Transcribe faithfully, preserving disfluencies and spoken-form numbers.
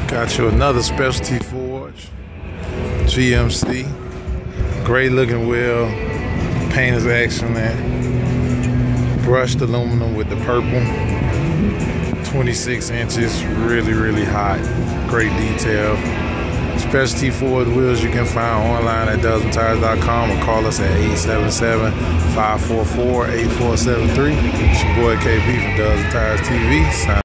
Got you another specialty forge, G M C, great looking wheel, painter's action there, brushed aluminum with the purple, twenty-six inches, really, really hot, great detail. Specialty forge wheels you can find online at dozen tires dot com or call us at eight seven seven, five four four, eight four seven three. It's your boy K B from Dozen Tires T V. Sign